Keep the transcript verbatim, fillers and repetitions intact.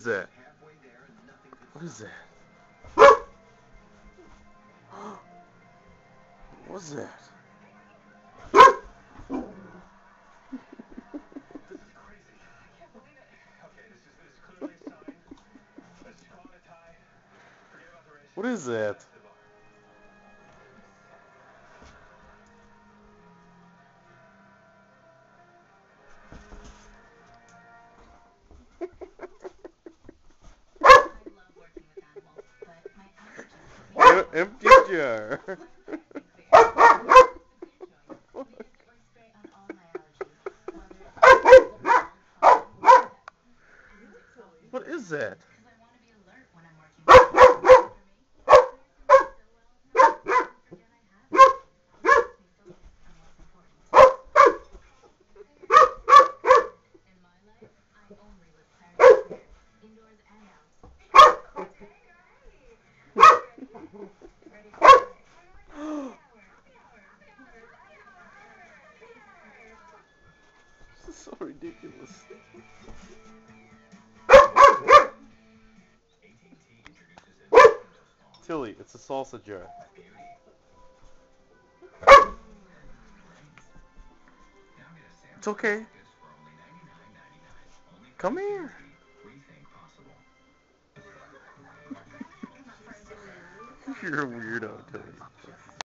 What is that? What is that? What's that? What is that? Em- Empty jar. What is that? This is so ridiculous. Tilly, it's a salsa jar. It's okay. Come here. You're a weirdo, Tilly.